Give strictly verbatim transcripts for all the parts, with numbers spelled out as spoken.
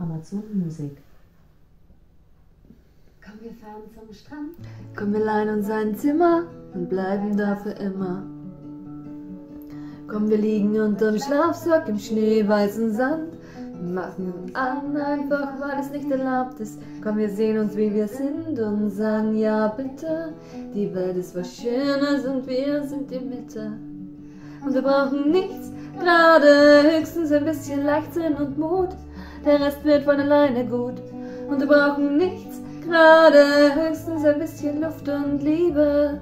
Amazon Musik. Komm, wir fahren zum Strand. Komm, wir leihen uns ein Zimmer und bleiben da für immer. Komm, wir liegen unterm Schlafsack im schneeweißen Sand. Machen uns an, einfach weil es nicht erlaubt ist. Komm, wir sehen uns, wie wir sind und sagen, ja bitte. Die Welt ist was Schönes und wir sind die Mitte. Und wir brauchen nichts, gerade höchstens ein bisschen Leichtsinn und Mut. Der Rest wird von alleine gut. Und wir brauchen nichts, gerade höchstens ein bisschen Luft und Liebe.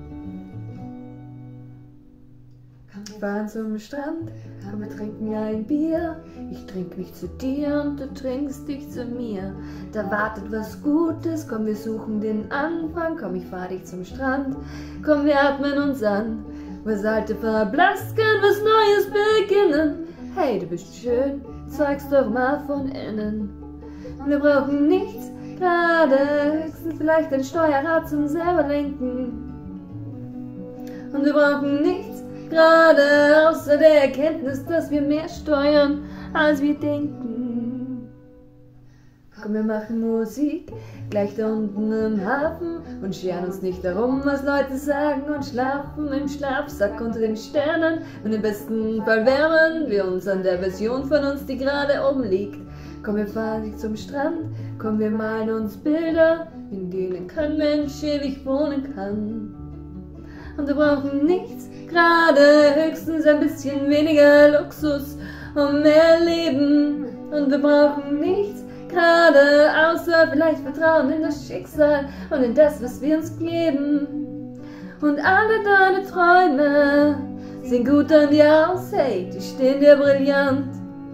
Wir fahren zum Strand, komm, wir trinken ein Bier. Ich trink mich zu dir und du trinkst dich zu mir. Da wartet was Gutes, komm, wir suchen den Anfang. Komm, ich fahr dich zum Strand, komm, wir atmen uns an. Wo das Alte verblasst, kann was Neues beginnen. Hey, du bist schön, zeig's doch mal von innen. Wir brauchen nichts, gerade höchstens vielleicht ein Steuerrad zum selber lenken. Und wir brauchen nichts, gerade außer der Erkenntnis, dass wir mehr steuern, als wir denken. Komm, wir machen Musik, gleich da unten im Hafen und scheren uns nicht darum, was Leute sagen und schlafen im Schlafsack unter den Sternen. Und im besten Fall wärmen wir uns an der Version von uns, die gerade oben liegt. Komm, wir fahren nicht zum Strand, komm, wir malen uns Bilder, in denen kein Mensch ewig wohnen kann. Und wir brauchen nichts, gerade höchstens ein bisschen weniger Luxus und mehr Leben. Und wir brauchen nichts, gerade außer vielleicht Vertrauen in das Schicksal und in das, was wir uns geben. Und alle deine Träume sehen gut an dir aus, hey, die stehen dir brillant.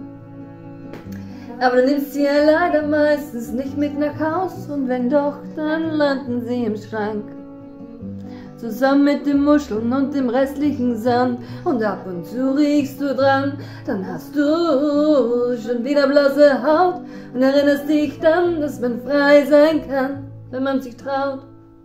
Aber du nimmst sie ja leider meistens nicht mit nach Haus und wenn doch, dann landen sie im Schrank. Zusammen mit den Muscheln und dem restlichen Sand. Und ab und zu riechst du dran, dann hast du schon wieder blasse Haut und erinnerst dich dann, dass man frei sein kann, wenn man sich traut.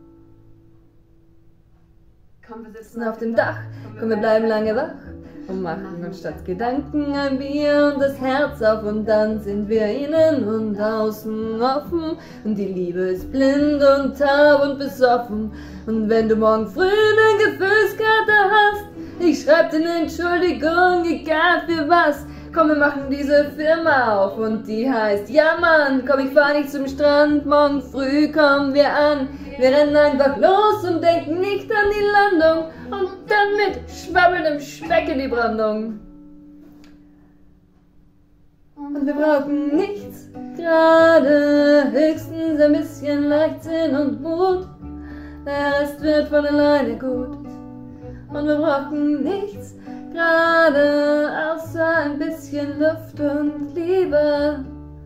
Komm, wir Sitzen auf dem Dach, komm, wir bleiben lange wach und machen uns statt Gedanken ein Bier und das Herz auf und dann sind wir innen und außen offen und die Liebe ist blind und taub und besoffen. Und wenn du morgen früh eine Gefühlskarte hast, ich schreib dir eine Entschuldigung, egal für was. Komm, wir machen diese Firma auf und die heißt, ja Mann, komm, ich fahr nicht zum Strand, morgen früh kommen wir an. Wir rennen einfach los und denken nicht an die Landung und dann mit schwabbelndem Speck in die Brandung. Und wir brauchen nichts, gerade höchstens ein bisschen Leichtsinn und Mut. Der Rest wird von alleine gut. Und wir brauchen nichts, gerade außer ein bisschen Luft und Liebe.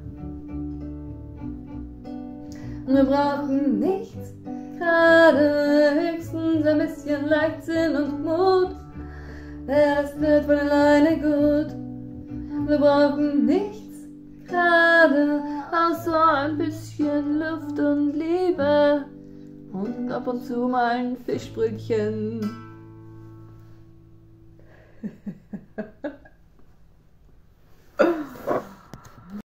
Und wir brauchen nichts, gerade höchstens ein bisschen Leichtsinn und Mut. Der Rest wird von alleine gut. Und wir brauchen nichts, gerade außer ein bisschen Luft und Liebe. Und ab und zu mal ein Fischbrötchen.